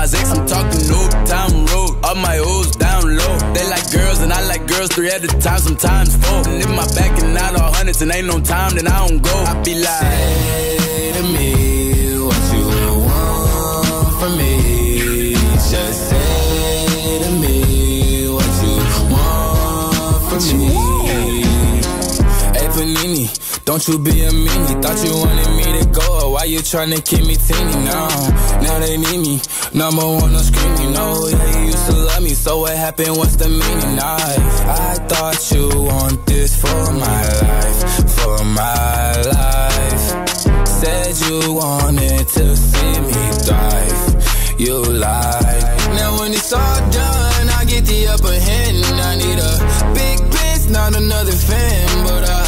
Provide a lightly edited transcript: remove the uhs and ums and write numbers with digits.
Mars X, I'm talking Old Town Road. All my O's down low. They like girls and I like girls 3 at a time, sometimes 4. And if my back and out all hundreds and ain't no time, then I don't go. I be like, say to me what you want from me. Just say to me what you want from me. Hey Panini, don't you be a meanie. Thought you wanted me to go, why you tryna keep me teeny now? Now they need me, number one on screen, you know. Yeah, you used to love me, so what happened, what's the meaning? I thought you want this for my life, for my life. Said you wanted to see me thrive, you lied. Now when it's all done, I get the upper hand. I need a big bitch, not another fan, but